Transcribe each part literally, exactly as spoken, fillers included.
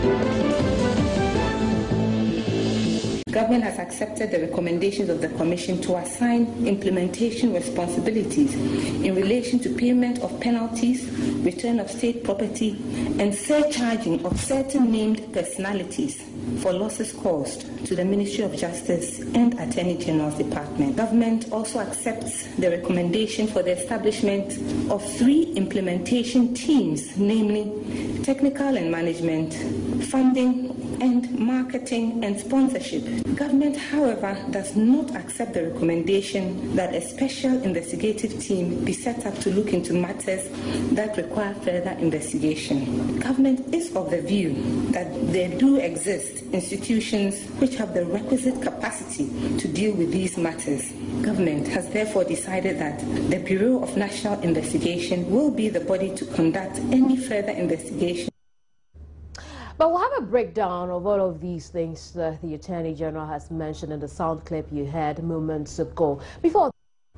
Government has accepted the recommendations of the Commission to assign implementation responsibilities in relation to payment of penalties, return of state property, and surcharging of certain named personalities for losses caused to the Ministry of Justice and Attorney General's Department. Government also accepts the recommendation for the establishment of three implementation teams, namely technical and management, funding, and marketing and sponsorship. Government, however, does not accept the recommendation that a special investigative team be set up to look into matters that require further investigation. Government is of the view that there do exist institutions which have the requisite capacity to deal with these matters. Government has therefore decided that the Bureau of National Investigation will be the body to conduct any further investigation. But we'll have a breakdown of all of these things that the Attorney General has mentioned in the sound clip you heard moments ago. Before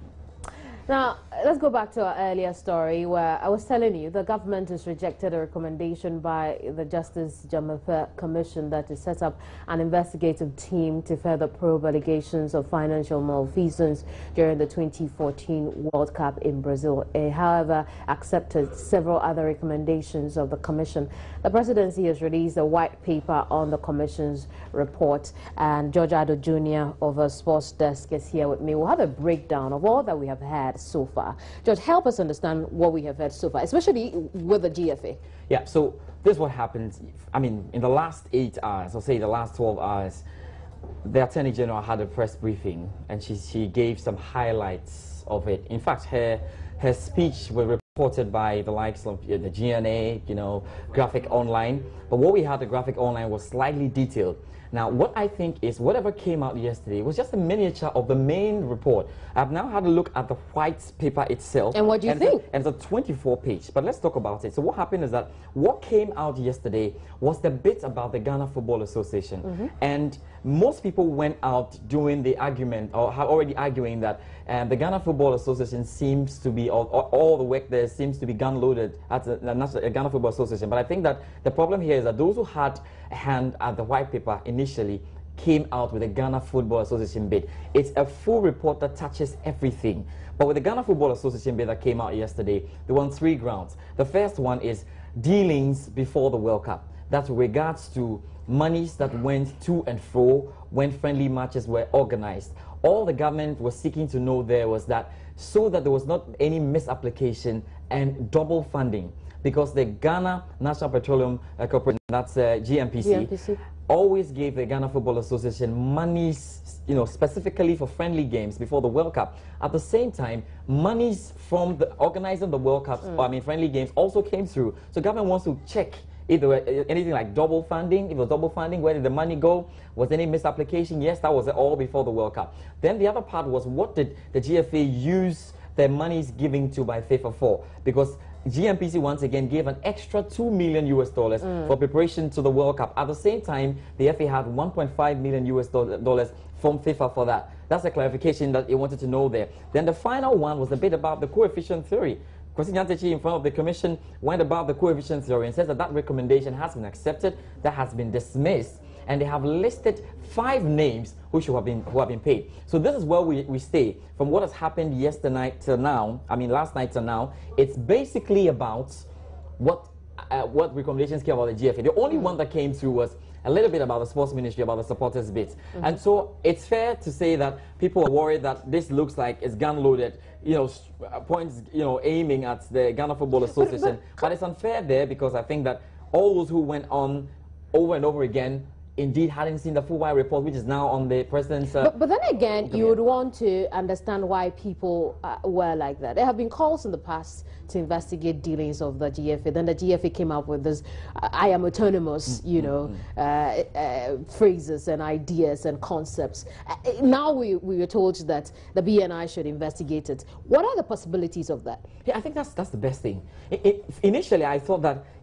Now, let's go back to our earlier story where I was telling you the government has rejected a recommendation by the Justice Jamafeh Commission that to set up an investigative team to further probe allegations of financial malfeasance during the twenty fourteen World Cup in Brazil. It, however, accepted several other recommendations of the Commission. The presidency has released a white paper on the Commission's report, and George Addo Junior of our sports desk is here with me. We'll have a breakdown of all that we have had so far. George, help us understand what we have heard so far, especially with the G F A. Yeah, so this is what happens. I mean, in the last eight hours, or say the last twelve hours, the Attorney General had a press briefing, and she, she gave some highlights of it. In fact, her, her speech was reported by the likes of uh, the G N A, you know, Graphic Online. But what we had, the Graphic Online, was slightly detailed. Now, what I think is whatever came out yesterday was just a miniature of the main report. I've now had a look at the white paper itself. And what do you and think? It's a, and it's a twenty-four page. But let's talk about it. So what happened is that what came out yesterday was the bit about the Ghana Football Association. Mm-hmm. And most people went out doing the argument, or have already arguing that um, the Ghana Football Association seems to be, all, all the work there seems to be gun-loaded at the, the Ghana Football Association. But I think that the problem here is that those who had a hand at the white paper initially came out with the Ghana Football Association bid. It's a full report that touches everything. But with the Ghana Football Association bid that came out yesterday, there were on three grounds. The first one is dealings before the World Cup. That's with regards to monies that went to and fro when friendly matches were organized. All the government was seeking to know there was that so that there was not any misapplication and double funding, because the Ghana National Petroleum uh, Corporation, that's uh, G N P C, G N P C, always gave the Ghana Football Association monies, you know, specifically for friendly games before the World Cup. At the same time, monies from the organizing the World Cup, mm. I mean friendly games, also came through. So government wants to check if there were anything like double funding. If it was double funding, where did the money go? Was there any misapplication? Yes, that was all before the World Cup. Then the other part was, what did the G F A use their monies giving to by FIFA for? Because G N P C once again gave an extra two million U S dollars mm. for preparation to the World Cup. At the same time, the F A had one point five million U S dollars from FIFA for that. That's a clarification that you wanted to know there. Then the final one was a bit about the coefficient theory. Kwesi Nyantakyi, in front of the Commission, went about the coefficient theory and says that that recommendation has been accepted, that has been dismissed, and they have listed five names who should have been who have been paid. So this is where we, we stay. From what has happened yesterday night till now, I mean last night till now, it's basically about what uh, what recommendations came about the G F A. The only mm. one that came through was a little bit about the sports ministry, about the supporters bits. Mm-hmm. And so it's fair to say that people are worried that this looks like it's gun-loaded, you know, points, you know, aiming at the Ghana Football Association. But, but, but it's unfair there, because I think that all those who went on over and over again indeed hadn't seen the full wide report, which is now on the president's... Uh, but, but then again, you would want to understand why people uh, were like that. There have been calls in the past to investigate dealings of the G F A. Then the G F A came up with this, uh, I am autonomous, mm-hmm. you know, uh, uh, phrases and ideas and concepts. Uh, now we, we were told that the B N I should investigate it. What are the possibilities of that? Yeah, I think that's, that's the best thing. It, it, initially, I thought that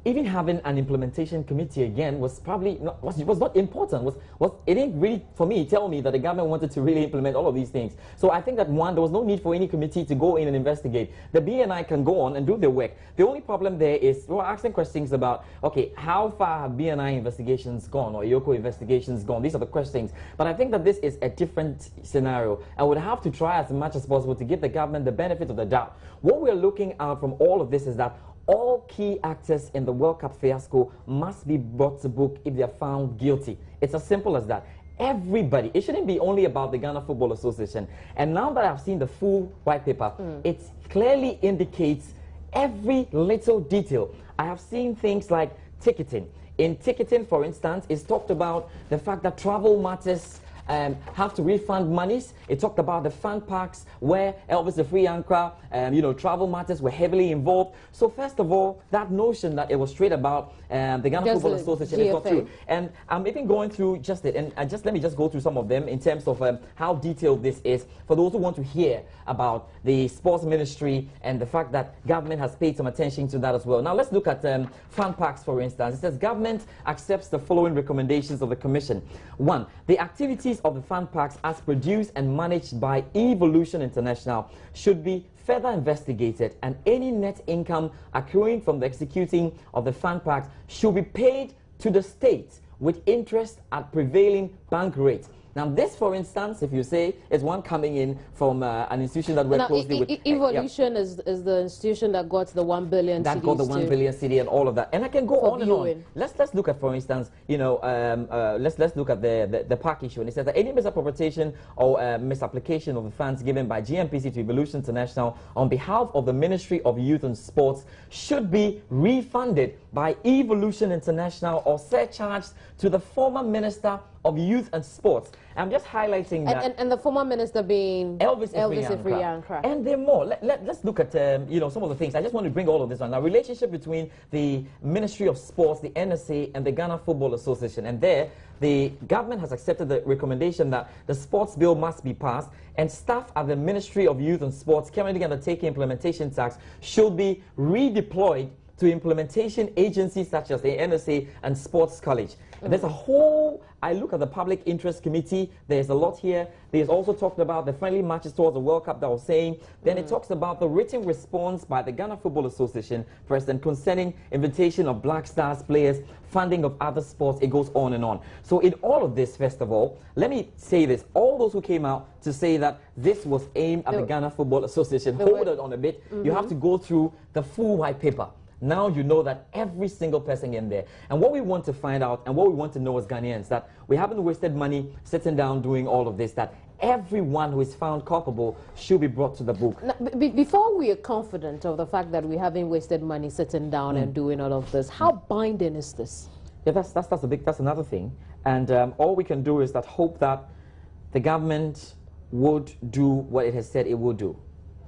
even having an implementation committee again was probably not, was, was not important. Was, was, it didn't really, for me, tell me that the government wanted to really implement all of these things. So I think that, one, there was no need for any committee to go in and investigate. The B N I can go on and do their work. The only problem there is, we're asking questions about, okay, how far have B N I investigations gone, or Yoko investigations gone? These are the questions. But I think that this is a different scenario, and would have to try as much as possible to give the government the benefit of the doubt. What we're looking at from all of this is that all key actors in the World Cup fiasco must be brought to book if they are found guilty. It's as simple as that. Everybody. It shouldn't be only about the Ghana Football Association. And now that I've seen the full white paper, mm. it clearly indicates every little detail. I have seen things like ticketing. In ticketing, for instance, it's talked about the fact that travel matters Um, have to refund monies. It talked about the fan parks where Elvis Afriyinka, um, you know, travel matters were heavily involved. So first of all, that notion that it was straight about um, the Ghana Football Association is not true. And I'm even going through just it, and, and just let me just go through some of them in terms of um, how detailed this is for those who want to hear about the sports ministry and the fact that government has paid some attention to that as well. Now let's look at um, fan parks, for instance. It says government accepts the following recommendations of the commission. One, the activities of the fan parks as produced and managed by Evolution International should be further investigated, and any net income accruing from the executing of the fan parks should be paid to the state with interest at prevailing bank rates. Now this, for instance, if you say, is one coming in from uh, an institution that we're now, closely e with. E Evolution uh, yeah. is, is the institution that got the one billion That got the one billion C D and all of that. And I can go on and on. Let's, let's look at, for instance, you know, um, uh, let's, let's look at the, the, the park issue. And it says that any misappropriation or uh, misapplication of the funds given by G N P C to Evolution International on behalf of the Ministry of Youth and Sports should be refunded by Evolution International or surcharged to the former Minister of Youth and Sports. I'm just highlighting that. And, and, and the former minister being Elvis, Elvis Afriyinka. And there are more. Let, let, let's look at um, you know, some of the things. I just want to bring all of this on. Now, relationship between the Ministry of Sports, the N S A, and the Ghana Football Association. And there, the government has accepted the recommendation that the sports bill must be passed, and staff at the Ministry of Youth and Sports currently undertaking implementation tasks should be redeployed to implementation agencies such as the N S A and Sports College. Mm-hmm. There's a whole, I look at the Public Interest Committee, there's a lot here. There's also talked about the friendly matches towards the World Cup that I was saying. Then mm-hmm. it talks about the written response by the Ghana Football Association President concerning invitation of Black Stars players, funding of other sports. It goes on and on. So in all of this, first of all, let me say this. All those who came out to say that this was aimed at the, the Ghana Football Association, hold it on a bit. Mm-hmm. You have to go through the full white paper. Now you know that every single person in there. And what we want to find out and what we want to know as Ghanaians, that we haven't wasted money sitting down doing all of this, that everyone who is found culpable should be brought to the book. Now, before we are confident of the fact that we haven't wasted money sitting down mm. and doing all of this, how mm. binding is this? Yeah, that's, that's, that's, a big, that's another thing. And um, all we can do is that hope that the government would do what it has said it will do.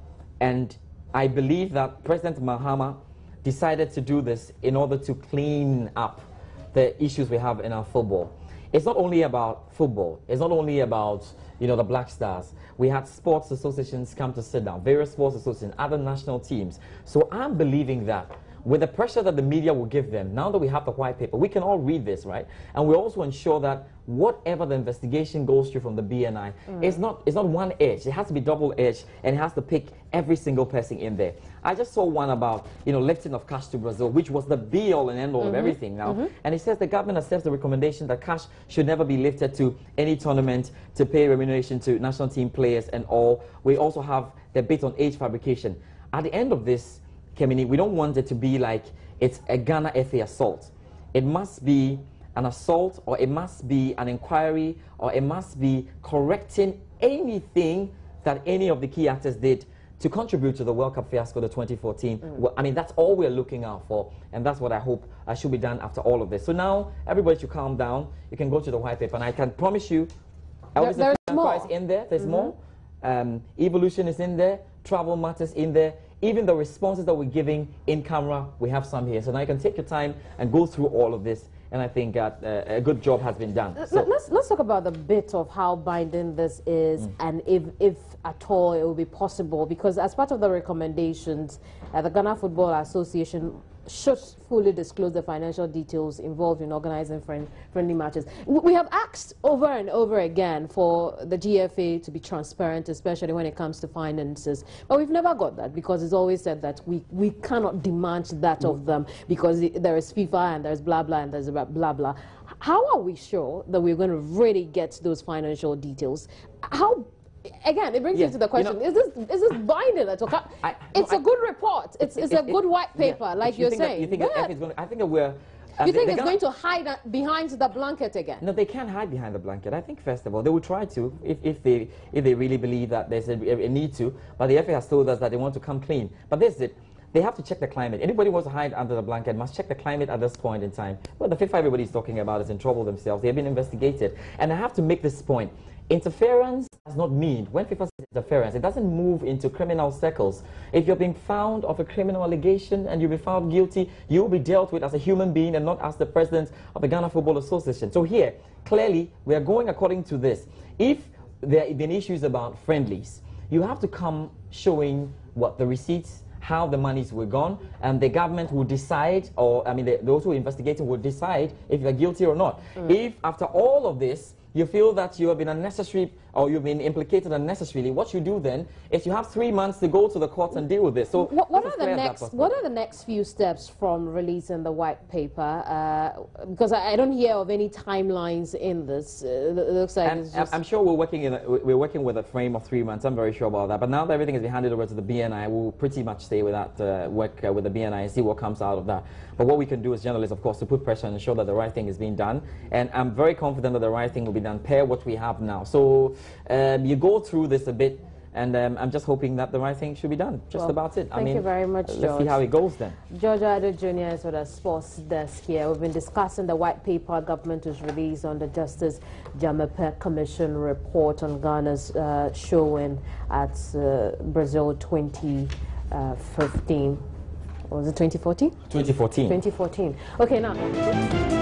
And I believe that President Mahama decided to do this in order to clean up the issues we have in our football. It's not only about football. It's not only about, you know, the Black Stars. We had sports associations come to sit down, various sports associations, other national teams. So I'm believing that with the pressure that the media will give them, now that we have the white paper, we can all read this, right? And we also ensure that whatever the investigation goes through from the B N I, mm. it's not it's not one edge. It has to be double edged, and it has to pick every single person in there. I just saw one about, you know, lifting of cash to Brazil, which was the be all and end all mm-hmm. of everything now. Mm-hmm. And it says the government accepts the recommendation that cash should never be lifted to any tournament to pay remuneration to national team players and all. We also have the bit on age fabrication. At the end of this, Kemini, we don't want it to be like it's a Ghana F A assault. It must be an assault, or it must be an inquiry, or it must be correcting anything that any of the key actors did to contribute to the World Cup fiasco of twenty fourteen. Mm. Well, I mean, that's all we're looking out for, and that's what I hope uh, should be done after all of this. So now, everybody should calm down. You can go to the white paper, and I can promise you, Elvis there, there's more. is in there. There's mm-hmm. more. Um, Evolution is in there. Travel matters in there. Even the responses that we're giving in camera, we have some here. So now you can take your time and go through all of this. And I think that uh, a good job has been done. So let's, let's talk about the bit of how binding this is mm. and if, if at all it will be possible. Because as part of the recommendations, uh, the Ghana Football Association should fully disclose the financial details involved in organizing friend, friendly matches. We have asked over and over again for the G F A to be transparent, especially when it comes to finances. But we've never got that, because it's always said that we, we cannot demand that of them, because there is FIFA and there's blah, blah, and there's blah, blah. How are we sure that we're going to really get those financial details? How... Again, it brings yeah. you to the question: you know, is this is this binding at all? I, it's no, a I, good report. It's it's it, a good it, white paper, yeah. like you you're saying. That, you think that F is going to, I think that we're. Um, you think they, it's going to hide behind the blanket again? No, they can't hide behind the blanket. I think first of all they will try to, if if they if they really believe that there's a, a need to. But the F A has told us that they want to come clean. But this is it. They have to check the climate. Anybody who wants to hide under the blanket must check the climate at this point in time. Well, the FIFA everybody's talking about is in trouble themselves. They have been investigated. And I have to make this point. Interference does not mean, when FIFA says interference, it doesn't move into criminal circles. If you're being found of a criminal allegation and you'll be found guilty, you will be dealt with as a human being and not as the president of the Ghana Football Association. So here, clearly, we are going according to this. If there have been issues about friendlies, you have to come showing what the receipts, how the monies were gone, and the government will decide, or I mean, the, those who are investigating will decide if you're guilty or not. Mm. If after all of this, you feel that you have been unnecessary or you've been implicated unnecessarily, what you do then is you have three months to go to the courts and deal with this. So what, what are the next what are the next few steps from releasing the white paper? Uh, because I, I don't hear of any timelines in this. Uh, it looks like and, it's just I'm sure we're working in a, we're working with a frame of three months. I'm very sure about that. But now that everything has been handed over to the B N I, we'll pretty much stay with that uh, work uh, with the B N I and see what comes out of that. But what we can do as journalists, of course, to put pressure and ensure that the right thing is being done. And I'm very confident that the right thing will be done per what we have now. So um, you go through this a bit, and um, I'm just hoping that the right thing should be done. Just well, about it. Thank I mean, you very much, George. Let's see how it goes then. George Addo Junior is with our sports desk here. We've been discussing the white paper government has released on the Justice Jamape Commission report on Ghana's uh, showing at uh, Brazil twenty fifteen. Was it twenty fourteen? twenty fourteen. twenty fourteen. Okay, now.